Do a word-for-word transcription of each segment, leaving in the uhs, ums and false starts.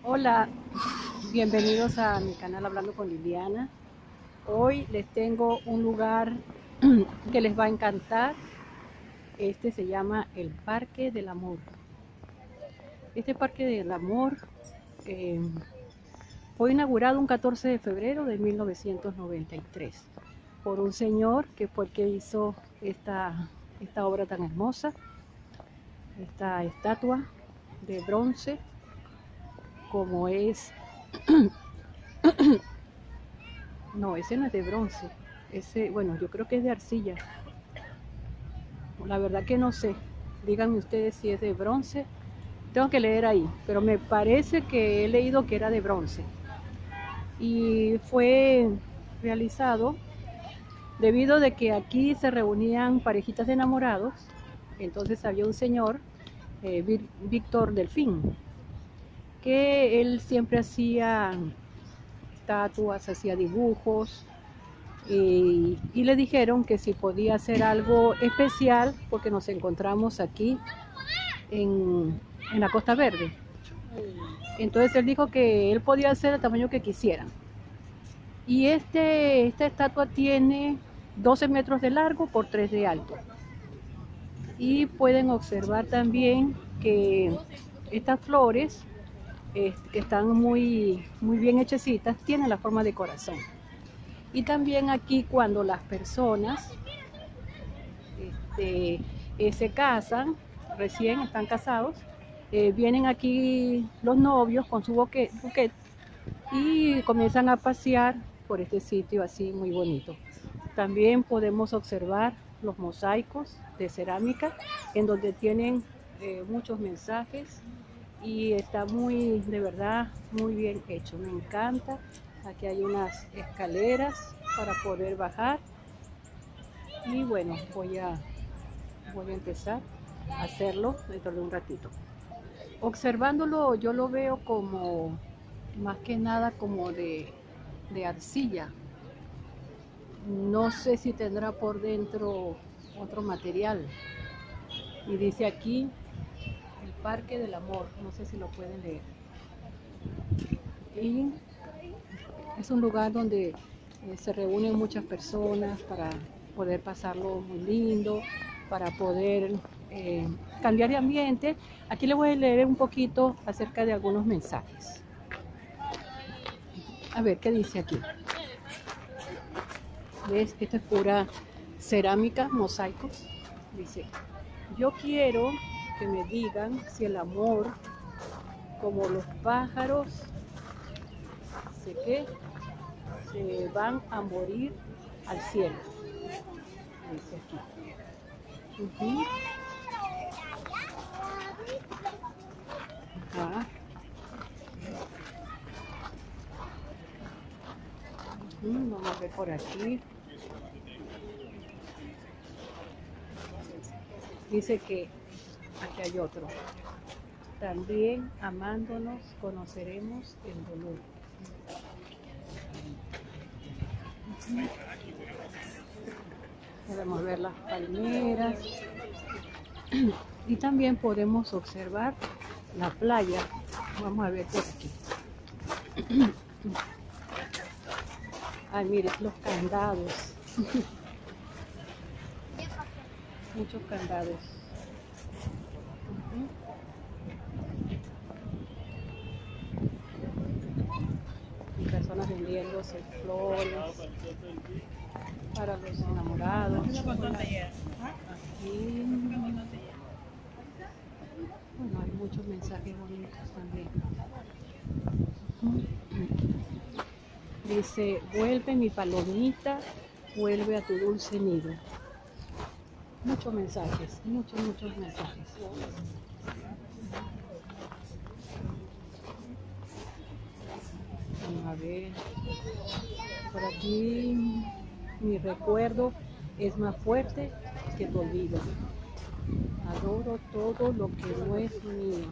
Hola, bienvenidos a mi canal Hablando con Liliana. Hoy les tengo un lugar que les va a encantar. Este se llama el Parque del Amor. Este Parque del Amor eh, fue inaugurado un catorce de febrero de mil novecientos noventa y tres por un señor que fue el que hizo esta, esta obra tan hermosa, esta estatua de bronce, como es. No, ese no es de bronce. Ese, bueno, yo creo que es de arcilla. La verdad que no sé. Díganme ustedes si es de bronce. Tengo que leer ahí, pero me parece que he leído que era de bronce. Y fue realizado debido de que aquí se reunían parejitas de enamorados. Entonces había un señor, eh, Víctor Delfín, que él siempre hacía estatuas, hacía dibujos. Y, y le dijeron que si podía hacer algo especial porque nos encontramos aquí en, en la Costa Verde. Entonces él dijo que él podía hacer el tamaño que quisiera. Y este, esta estatua tiene doce metros de largo por tres de alto. Y pueden observar también que estas flores, eh, que están muy, muy bien hechecitas, tienen la forma de corazón. Y también aquí cuando las personas este, eh, se casan, recién están casados, eh, vienen aquí los novios con su buquet, buquet y comienzan a pasear por este sitio así muy bonito. También podemos observar los mosaicos de cerámica en donde tienen eh, muchos mensajes y está muy, de verdad, muy bien hecho. Me encanta. Aquí hay unas escaleras para poder bajar y bueno, voy a, voy a empezar a hacerlo dentro de un ratito. Observándolo yo lo veo como, más que nada como de, de arcilla. No sé si tendrá por dentro otro material. Y dice aquí el Parque del Amor, no sé si lo pueden leer. Y es un lugar donde eh, se reúnen muchas personas para poder pasarlo muy lindo, para poder eh, cambiar de ambiente. Aquí les voy a leer un poquito acerca de algunos mensajes. A ver, ¿qué dice aquí? ¿Ves? Esto es pura cerámica, mosaicos. Dice, yo quiero que me digan si el amor, como los pájaros, sé que se van a morir al cielo. Dice aquí. Uh-huh. Ajá. Uh-huh. Vamos a ver por aquí. Dice que aquí hay otro. También amándonos conoceremos el dolor. Uh-huh. Podemos ver las palmeras y también podemos observar la playa. Vamos a ver por aquí. Ay, miren los candados. Muchos candados. Uh-huh. Y personas vendiéndose flores para los enamorados. Aquí, bueno, hay muchos mensajes bonitos también. Uh-huh. Dice, vuelve mi palomita, vuelve a tu dulce nido. Muchos mensajes, muchos, muchos mensajes. Vamos a ver. Por aquí, mi recuerdo es más fuerte que tu olvido. Adoro todo lo que no es mío.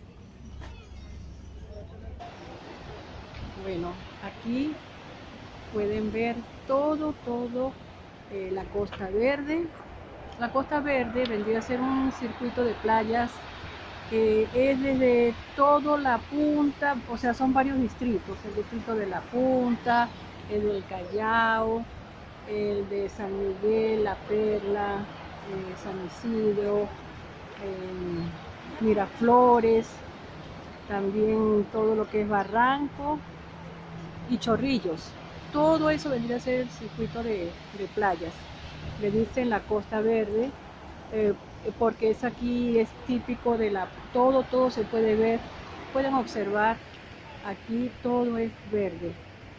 Bueno, aquí pueden ver todo, todo eh, la Costa Verde. La Costa Verde vendría a ser un circuito de playas que es desde toda la punta, o sea, son varios distritos, el distrito de la Punta, el del Callao, el de San Miguel, La Perla, eh, San Isidro, eh, Miraflores, también todo lo que es Barranco y Chorrillos. Todo eso vendría a ser el circuito de, de playas. Le dicen la Costa Verde, eh, porque es aquí, es típico de la, todo, todo se puede ver, pueden observar, aquí todo es verde.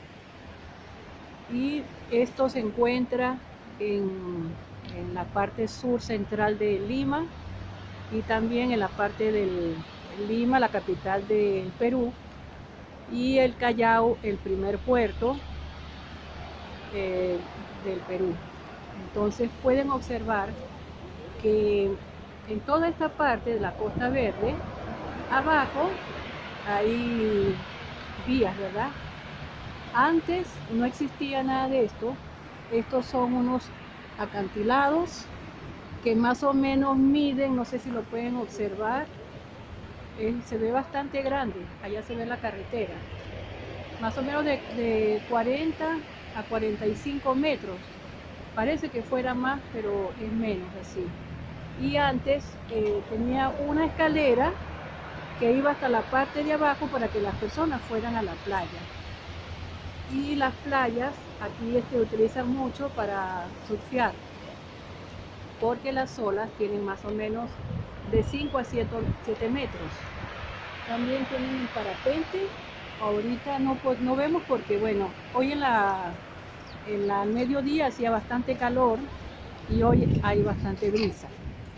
Y esto se encuentra en, en la parte sur central de Lima y también en la parte de Lima, la capital del Perú, y el Callao, el primer puerto eh, del Perú. Entonces pueden observar que en toda esta parte de la Costa Verde, abajo hay vías, ¿verdad? Antes no existía nada de esto. Estos son unos acantilados que más o menos miden, no sé si lo pueden observar, eh, se ve bastante grande. Allá se ve la carretera, más o menos de, de cuarenta a cuarenta y cinco metros. Parece que fuera más, pero es menos así. Y antes eh, tenía una escalera que iba hasta la parte de abajo para que las personas fueran a la playa. Y las playas aquí se utilizan mucho para surfear, porque las olas tienen más o menos de cinco a siete metros. También tienen el parapente. Ahorita no, pues, no vemos porque, bueno, hoy en la, en la mediodía hacía bastante calor y hoy hay bastante brisa.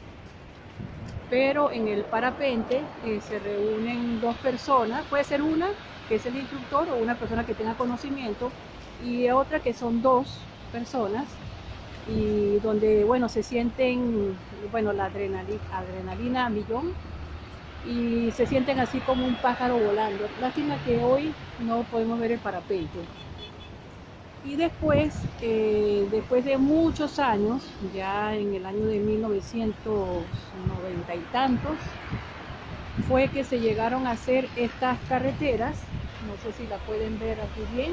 Pero en el parapente eh, se reúnen dos personas, puede ser una que es el instructor o una persona que tenga conocimiento y otra que son dos personas, y donde, bueno, se sienten, bueno, la adrenalina, adrenalina a millón y se sienten así como un pájaro volando. Lástima que hoy no podemos ver el parapente. Y después, eh, después de muchos años, ya en el año de mil novecientos noventa y tantos, fue que se llegaron a hacer estas carreteras. No sé si la pueden ver aquí bien.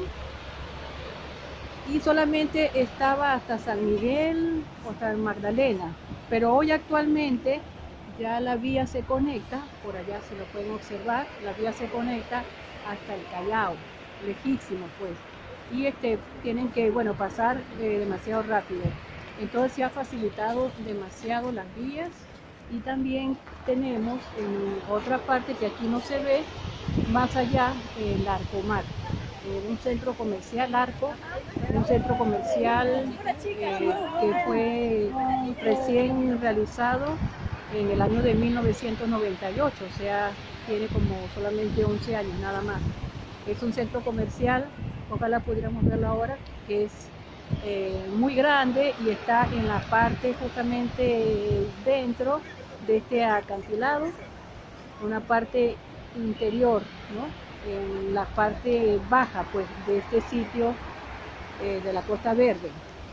Y solamente estaba hasta San Miguel o hasta Magdalena. Pero hoy actualmente ya la vía se conecta, por allá se lo pueden observar, la vía se conecta hasta el Callao, lejísimo pues. Y este, tienen que, bueno, pasar eh, demasiado rápido. Entonces se ha facilitado demasiado las vías. Y también tenemos en otra parte que aquí no se ve, más allá, el Arcomar, eh, un centro comercial, Arco, un centro comercial eh, que fue recién realizado en el año de mil novecientos noventa y ocho, o sea, tiene como solamente once años nada más. Es un centro comercial, ojalá pudiéramos verlo ahora, que es eh, muy grande y está en la parte justamente dentro de este acantilado, una parte interior, ¿no? En la parte baja pues de este sitio eh, de la Costa Verde.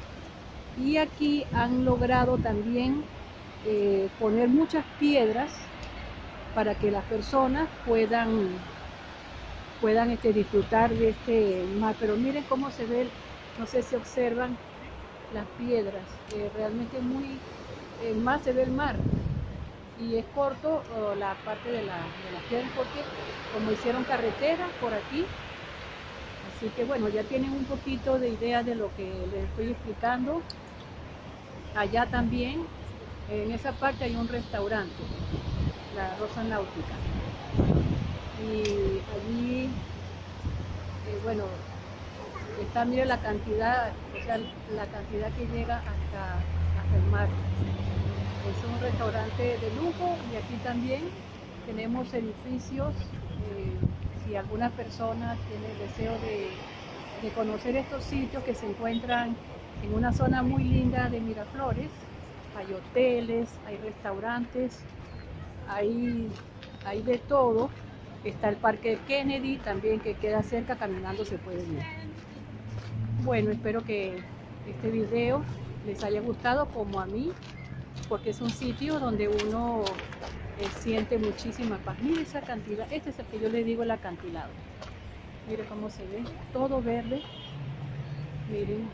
Y aquí han logrado también eh, poner muchas piedras para que las personas puedan puedan este, disfrutar de este mar. Pero miren cómo se ve, no sé si observan las piedras, eh, realmente muy eh, más se ve el mar. Y es corto oh, la parte de la, de las piedras porque como hicieron carretera por aquí, así que bueno, ya tienen un poquito de idea de lo que les estoy explicando. Allá también, en esa parte hay un restaurante, la Rosa Náutica, y allí, eh, bueno, está, mire la cantidad, o sea, la cantidad que llega hasta, hasta el mar. Es un restaurante de lujo y aquí también tenemos edificios. Eh, si alguna persona tiene el deseo de, de conocer estos sitios que se encuentran en una zona muy linda de Miraflores, hay hoteles, hay restaurantes, hay, hay de todo. Está el Parque Kennedy también que queda cerca, caminando se puede ir. Bueno, espero que este video les haya gustado como a mí, porque es un sitio donde uno eh, siente muchísima paz. Mire esa acantilado, este es el que yo le digo el acantilado. Mire cómo se ve, todo verde. Miren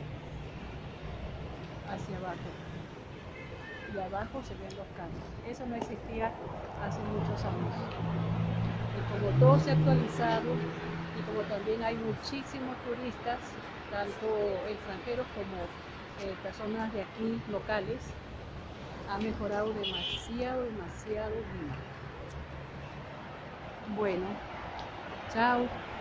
hacia abajo. Y abajo se ven los campos. Eso no existía hace muchos años. Y como todo se ha actualizado, y como también hay muchísimos turistas, tanto extranjeros como eh, personas de aquí locales, ha mejorado demasiado, demasiado bien. Bueno, chao.